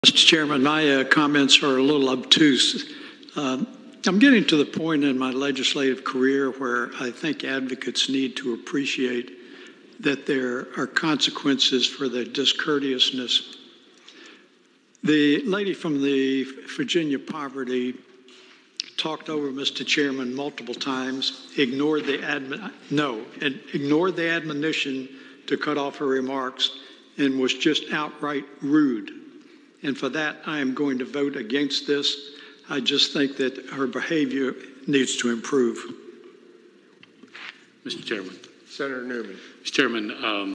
Mr. Chairman, my comments are a little obtuse. I'm getting to the point in my legislative career where I think advocates need to appreciate that there are consequences for their discourteousness. The lady from the Virginia Poverty talked over Mr. Chairman multiple times, ignored the admonition to cut off her remarks, and was just outright rude. And for that, I am going to vote against this. I just think that her behavior needs to improve. Mr. Chairman. Senator Newman. Mr. Chairman,